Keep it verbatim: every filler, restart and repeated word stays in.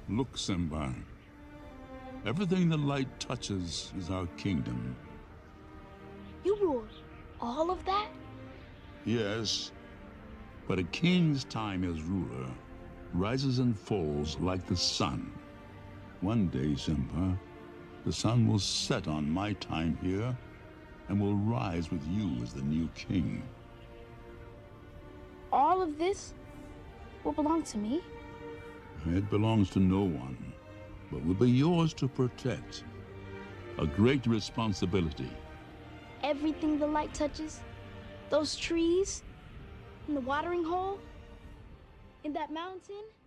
Look, Simba. Everything the light touches is our kingdom. You rule all of that? Yes, but a king's time as ruler rises and falls like the sun. One day, Simba, the sun will set on my time here and will rise with you as the new king. All of this will belong to me? It belongs to no one, but will be yours to protect. A great responsibility. Everything the light touches? Those trees? In the watering hole? In that mountain?